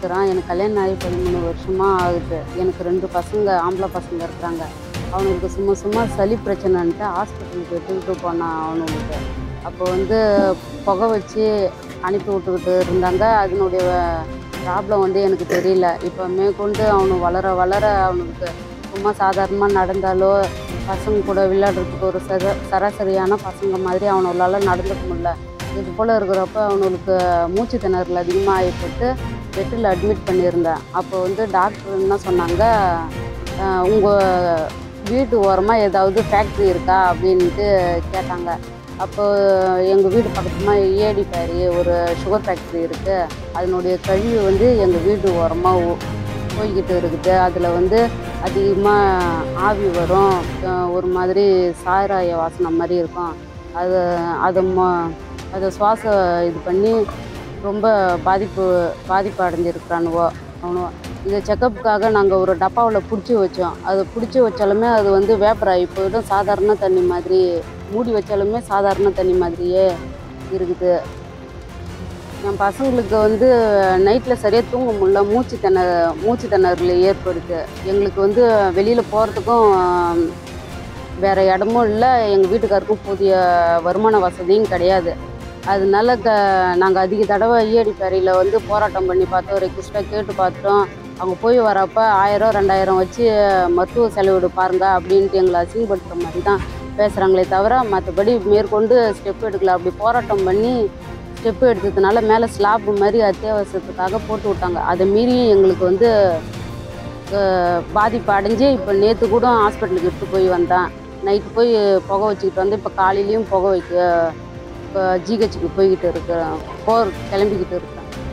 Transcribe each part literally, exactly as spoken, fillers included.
இருக்கிறான். எனக்கு கல்யாணம் ஆகி பதிமூணு வருஷமாக ஆகுது. எனக்கு ரெண்டு பசங்க ஆம்பளை பசங்க இருக்கிறாங்க. அவனுக்கு சும்மா சும்மா சளி பிரச்சனைன்ட்டு ஹாஸ்பிட்டலுக்கு எடுத்துக்கிட்டு போனான் அவனுக்கு. அப்போ வந்து புகை வச்சு அனுப்பி விட்டுக்கிட்டு இருந்தாங்க. அதனுடைய ப்ராப்ளம் வந்து எனக்கு தெரியல. இப்போ மேற்கொண்டு அவனு வளர வளர அவனுக்கு சும்மா சாதாரணமாக நடந்தாலோ பசங்க கூட விளையாடுறதுக்கு ஒரு சர சராசரியான பசங்க மாதிரி அவனால நடந்துக்க முடியல. இது போல் இருக்கிறப்ப அவனுக்கு மூச்சு திணறல் அதிகமாக ஆகிப்பட்டு பெட்டில் அட்மிட் பண்ணியிருந்தேன். அப்போ வந்து டாக்டர் என்ன சொன்னாங்க, உங்கள் வீட்டு ஓரமாக ஏதாவது ஃபேக்ட்ரி இருக்கா அப்படின்ட்டு கேட்டாங்க. அப்போ எங்கள் வீடு பக்கத்துமாக ஏடிப்பாரி ஒரு சுகர் ஃபேக்ட்ரி இருக்குது. அதனுடைய கழிவு வந்து எங்கள் வீட்டு ஓரமாக போய்கிட்டு இருக்குது. அதில் வந்து அதிகமாக ஆவி வரும், ஒரு மாதிரி சாராய வாசனை மாதிரி இருக்கும். அது அதை ம அதை சுவாசம் இது பண்ணி ரொம்ப பாதிப்பு பாதிப்பு அடைஞ்சிருக்கிறானுவோ அவனுவோ. இந்த செக்கப்புக்காக நாங்கள் ஒரு டப்பாவில் பிடிச்சி வச்சோம். அது பிடிச்சி வச்சாலுமே அது வந்து வேப்பர் ஆகி போய்டும். சாதாரண தண்ணி மாதிரி மூடி வச்சாலுமே சாதாரண தண்ணி மாதிரியே இருக்குது. என் பசங்களுக்கு வந்து நைட்டில் சரியாக தூங்க முடியல. மூச்சு திண மூச்சு திணறல் ஏற்படுது. எங்களுக்கு வந்து வெளியில் போகிறதுக்கும் வேறு இடமும் இல்லை, எங்கள் வீட்டுக்காருக்கும் போதிய வருமான வசதியும் கிடையாது. அதனால க நாங்கள் அதிக தடவை ஈயடிப்பறையில் வந்து போராட்டம் பண்ணி பார்த்தோம், ரெக்வஸ்ட்டாக கேட்டு பார்த்துட்டோம். அவங்க போய் வரப்போ ஆயிரம் ரெண்டாயிரம் வச்சு மருத்துவ செலவிடு பாருங்க அப்படின்ட்டு எங்களை அசிங்கப்படுத்துகிற மாதிரி தான் பேசுகிறாங்களே தவிர மற்றபடி மேற்கொண்டு ஸ்டெப் எடுக்கல. அப்படி போராட்டம் பண்ணி ஸ்டெப்பு எடுத்ததுனால மேலே ஸ்லாப்பு மாதிரி அத்தியாவசியத்துக்காக போட்டு விட்டாங்க. அதை மீறியும் எங்களுக்கு வந்து பாதிப்பு அடைஞ்சு இப்போ நேற்று கூட ஹாஸ்பிட்டலுக்கு எடுத்து போய் வந்தேன். நைட்டு போய் புகை வச்சுக்கிட்டு வந்து இப்போ காலையிலையும் புகை வைக்க இப்போ ஜிஹெச்சுக்கு போய்கிட்டு இருக்கிறேன், போர் கிளம்பிக்கிட்டு இருக்கிறேன்.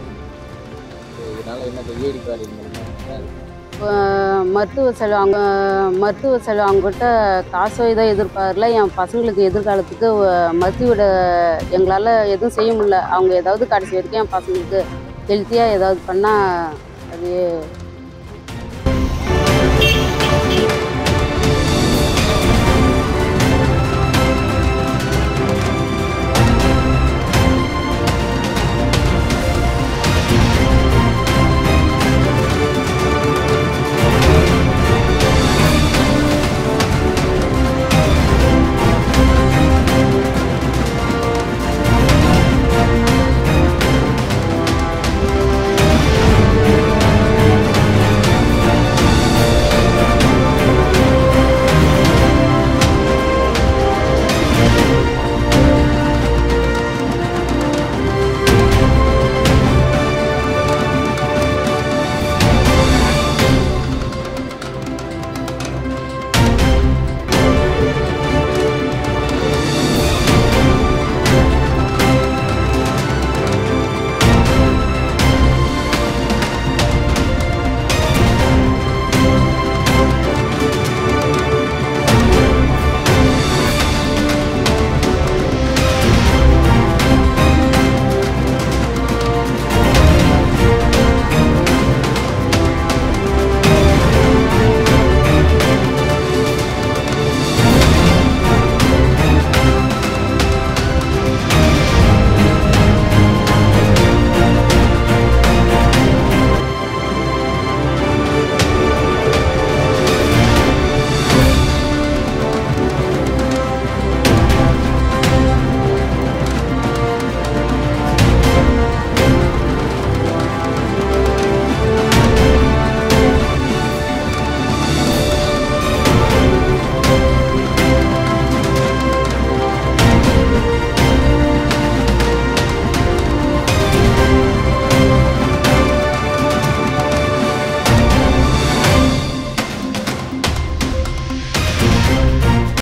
இப்போ மருத்துவ செலவு அவங்க மருத்துவ செலவு அவங்ககிட்ட காசோ இதை எதிர்பார்க்கல. என் பசங்களுக்கு எதிர்காலத்துக்கு மருத்துவ எங்களால் எதுவும் செய்ய முடியல. அவங்க ஏதாவது கடைசி வரைக்கும் என் பசங்களுக்கு ஹெல்த்தியாக ஏதாவது பண்ணால் அது